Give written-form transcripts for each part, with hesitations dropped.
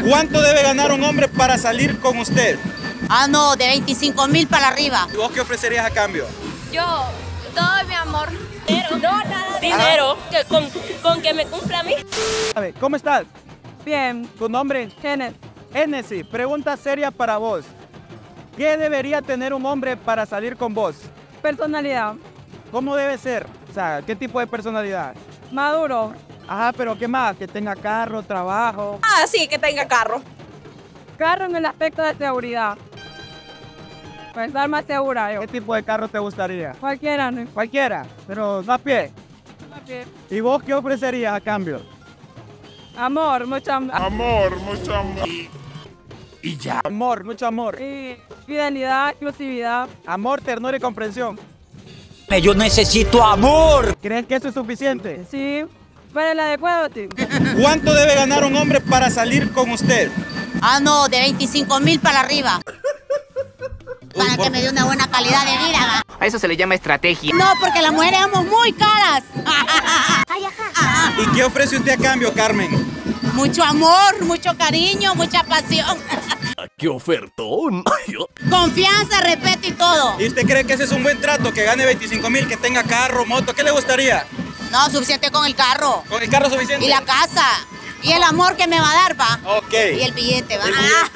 ¿Cuánto debe ganar un hombre para salir con usted? Ah, no, de 25,000 para arriba. ¿Y vos qué ofrecerías a cambio? Yo, todo mi amor. Dinero, no, nada. Dinero, que con que me cumpla a mí. A ver, ¿cómo estás? Bien, ¿Tu nombre? Kenneth. Hennessy, pregunta seria para vos. ¿Qué debería tener un hombre para salir con vos? Personalidad. ¿Cómo debe ser? O sea, ¿qué tipo de personalidad? Maduro. Ajá, pero ¿qué más? Que tenga carro, trabajo. Ah, sí, que tenga carro. Carro en el aspecto de seguridad. Para estar más segura yo. ¿Qué tipo de carro te gustaría? Cualquiera, ¿no? Cualquiera, pero no a pie. Ok. ¿Y vos qué ofrecerías a cambio? Amor, mucho amor. Y ya. Amor, mucho amor. Y fidelidad, exclusividad. Amor, ternura y comprensión. Yo necesito amor. ¿Crees que eso es suficiente? Sí. Para el adecuado, sí. ¿Cuánto debe ganar un hombre para salir con usted? Ah, no, de 25,000 para arriba. Para que me dé una buena calidad de vida, ¿va? A eso se le llama estrategia. No, porque las mujeres somos muy caras. ¿Y qué ofrece usted a cambio, Carmen? Mucho amor, mucho cariño, mucha pasión. ¡Qué ofertón! Confianza, respeto y todo. ¿Y usted cree que ese es un buen trato? Que gane 25,000, que tenga carro, moto. ¿Qué le gustaría? No, suficiente con el carro. ¿Con el carro suficiente? Y la casa. Y el amor que me va a dar, va. Ok. Y el billete, va.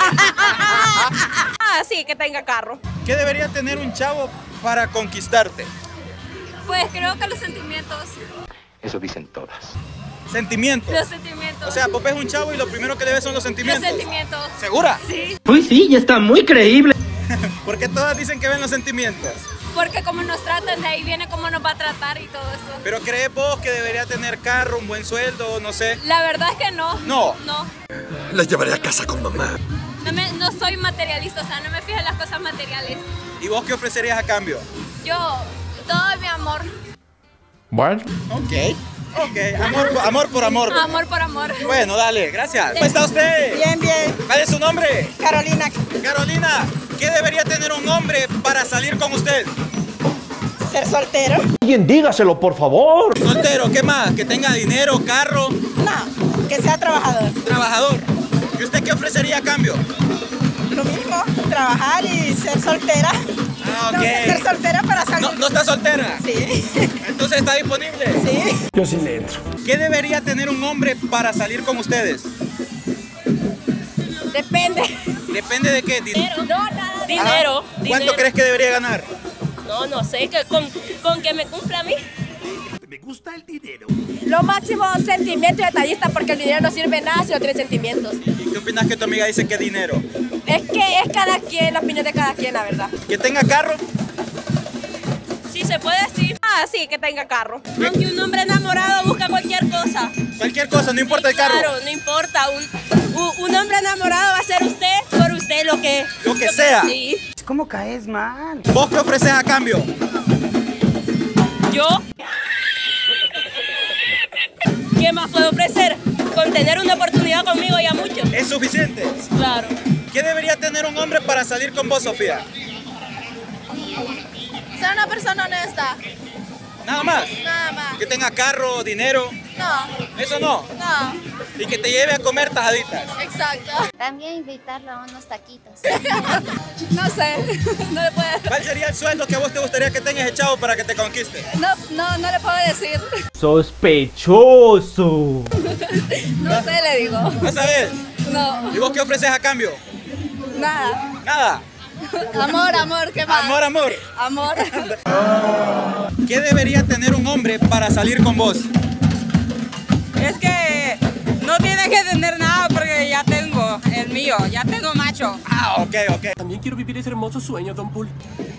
Ah, sí, que tenga carro. ¿Qué debería tener un chavo para conquistarte? Pues creo que los sentimientos. Eso dicen todas. Sentimientos. Los sentimientos. O sea, Pope es un chavo y lo primero que le ve son los los sentimientos. sentimientos. ¿Segura? Sí. Uy, sí, ya está muy creíble. Porque todas dicen que ven los sentimientos. Porque como nos tratan, de ahí viene cómo nos va a tratar y todo eso. Pero ¿crees vos que debería tener carro, un buen sueldo, no sé? La verdad es que no. No. No. La llevaré a casa con mamá. No soy materialista, o sea, no me fijo en las cosas materiales. ¿Y vos qué ofrecerías a cambio? Yo, todo mi amor. Bueno. Ok. Amor por amor. Amor por amor. Bueno, dale, gracias. ¿Cómo está usted? Bien, bien. ¿Cuál es su nombre? Carolina. Carolina, ¿qué debería tener un hombre para salir con usted? Ser soltero. Alguien dígaselo, por favor. Soltero, ¿qué más? Que tenga dinero, carro, No, que sea trabajador. trabajador. ¿Y usted qué ofrecería a cambio? Lo mismo, trabajar y ser soltera. Ah, ok. No, ser soltera para salir. ¿No está soltera? Sí, Entonces está disponible. sí. Yo sí le entro. ¿Qué debería tener un hombre para salir con ustedes? Depende. Depende de qué. No, nada. Ajá. Dinero. ¿Cuánto Dinero. crees que debería ganar? No sé, que con que me cumpla a mí. Me gusta el dinero. Lo máximo, sentimiento y detallista, porque el dinero no sirve nada si no tiene sentimientos. ¿Y qué opinas que tu amiga dice que dinero? Es que es cada quien, la opinión de cada quien, la verdad. ¿Que tenga carro? Sí, se puede decir. Ah, sí, que tenga carro. Aunque un hombre enamorado busca cualquier cosa. Cualquier cosa, no importa el carro. Claro, no importa. Un hombre enamorado va a ser usted, por usted lo que sea. Sí. ¿Cómo caes mal? ¿Vos qué ofreces a cambio? ¿Yo? ¿Qué más puedo ofrecer? Con tener una oportunidad conmigo ya mucho. ¿Es suficiente? Claro. ¿Qué debería tener un hombre para salir con vos, Sofía? Ser una persona honesta. Nada más. Nada más. Que tenga carro, dinero. No, Eso no. no. Y que te lleve a comer tajaditas. Exacto. También invitarlo a unos taquitos. No sé. No le puedo. ¿Cuál sería el sueldo que a vos te gustaría que tengas echado para que te conquiste? No le puedo decir. Sospechoso. No sé, le digo. ¿No sabes? No. ¿Y vos qué ofreces a cambio? Nada. Nada. Amor, ¿qué más? Amor. Amor. ¿Qué debería tener un hombre para salir con vos? Es que no tiene que tener nada porque ya tengo el mío, ya tengo macho. Ah, ok. También quiero vivir ese hermoso sueño, Don Pool.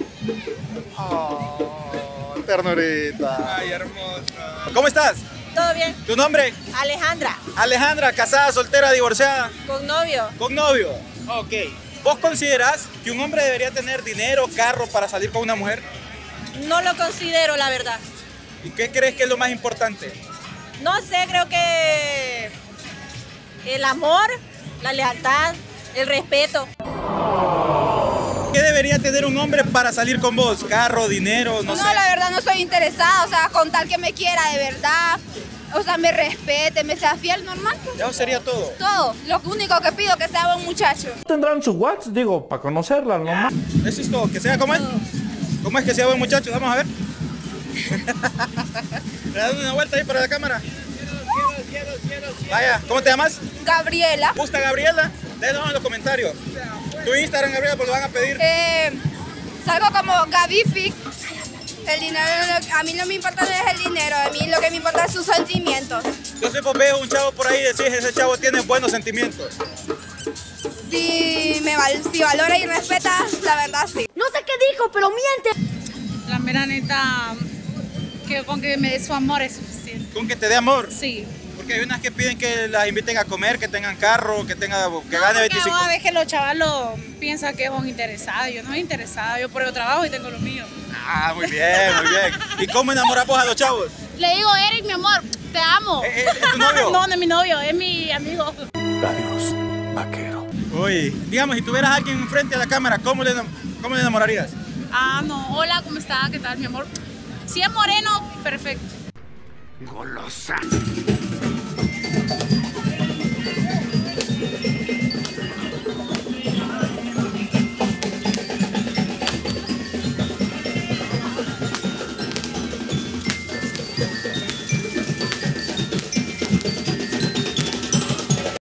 Ternurita. Ay, hermosa. ¿Cómo estás? ¿Todo bien? ¿Tu nombre? Alejandra, Alejandra, casada, soltera, divorciada, con novio. con novio. Ok. ¿Vos considerás que un hombre debería tener dinero, carro para salir con una mujer? No lo considero, la verdad. ¿Y qué crees que es lo más importante? No sé, creo que el amor, la lealtad, el respeto. ¿Qué debería tener un hombre para salir con vos? Carro, dinero, no sé. la verdad no soy interesada, o sea, con tal que me quiera de verdad. O sea, me respete, me sea fiel, normal. Pues. Eso sería todo. Todo. Lo único que pido es que sea buen muchacho. Tendrán su WhatsApp, digo, para conocerla nomás. Eso es todo. Que sea como él. ¿Cómo es que sea buen muchacho? Vamos a ver. Le das una vuelta ahí para la cámara. Vaya, ¿cómo te llamas? Gabriela. ¿Gusta Gabriela? Déjanos en los comentarios. Tu Instagram, Gabriela, pues lo van a pedir. Salgo como Gabific. El dinero, a mí no me importa no es el dinero, a mí lo que me importa es sus sentimientos. Entonces pues veo un chavo por ahí y decís, ese chavo tiene buenos sentimientos. Si valora y respeta, la verdad sí. No sé qué dijo, pero miente. La mera neta, que con que me dé su amor es suficiente. ¿Con que te dé amor? Sí. Porque hay unas que piden que las inviten a comer, que tengan carro, que gane 25. A veces los chavalos piensan que es un interesado. Yo no soy interesada, yo por el trabajo y tengo lo mío. Ah, muy bien, muy bien. ¿Y cómo enamoramos a los chavos? Le digo, Eric, mi amor, te amo. ¿Es tu novio? No, no es mi novio, es mi amigo. Adiós, vaquero. Uy, digamos, si tuvieras a alguien frente a la cámara, ¿cómo le enamorarías? Ah, no, hola, ¿cómo está? ¿Qué tal, mi amor? Si es moreno, perfecto. Golosa.